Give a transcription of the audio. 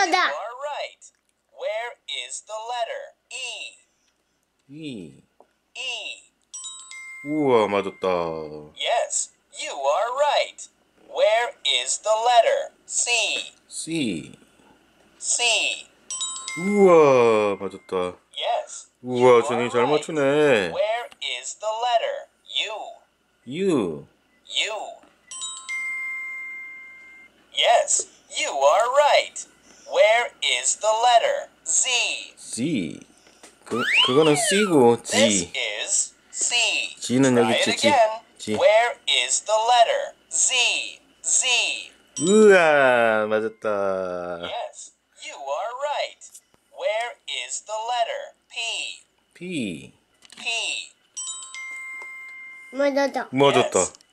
맞아. are right. Where is the letter E? E. E. 우와, 맞았다. Yes, you are right. Where is the letter C? C. C. 우와, 맞았다. Yes, you 우와, are 준이 잘 right. 맞추네. Where is the letter U? U. U. Yes, you are right. Where is the letter Z? Z. 그거는 C고 This G. is C. G는 여기 Try it 있지, G. again. G. Where is the letter Z? Z. 우와, 맞았다. Yes, you are right. Where is the letter P? P. P. 맞았다. 맞았다. Yes,